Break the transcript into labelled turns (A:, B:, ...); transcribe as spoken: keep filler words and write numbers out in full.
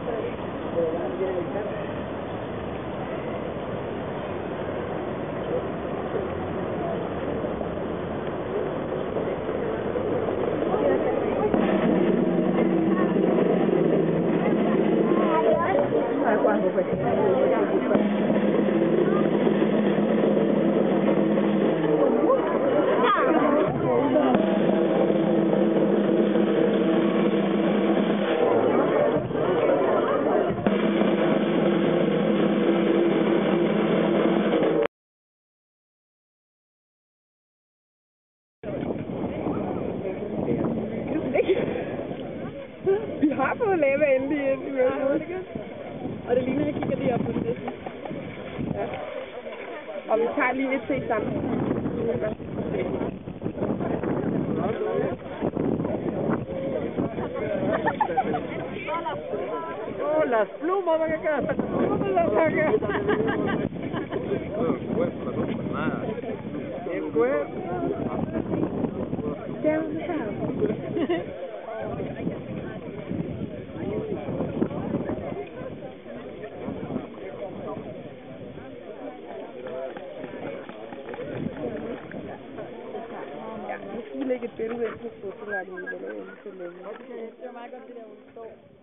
A: Vi har fået lava endelig ind i mødet. Og det ligner, at jeg kigger lige op på spidsen. Ja. Og vi tager lige et til sammen.
B: Oh, las plumas van a quedar. Las plumas las van a quedar. El cuerpo.
A: Down the house. Ja, nu skal vi lægge et billede ind på fotografiet. Det er meget godt, det der, hvor det står.